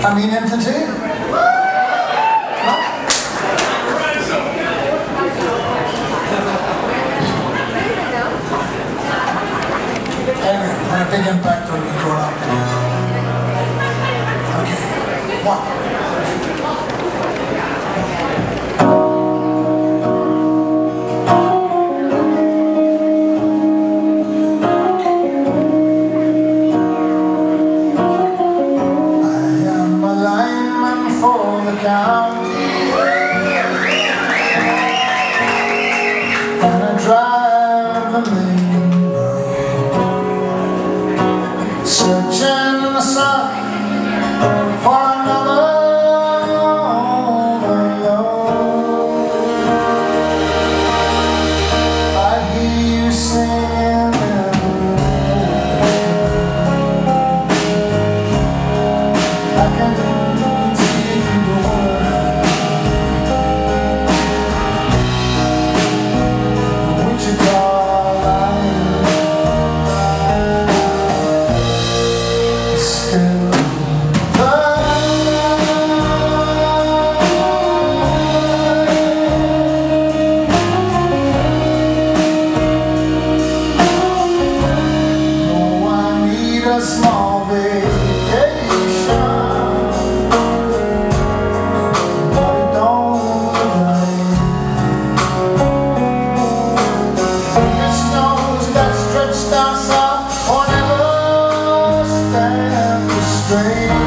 I mean infantry? Anyway, had a big impact on me growing up. Okay, one. And I drive the main road, searching in the sun for another alone. I hear you singing, I can see the Wichita Lineman still I need a small vacation, but it don't rain. The snows that stretch down south won't ever stand the strain.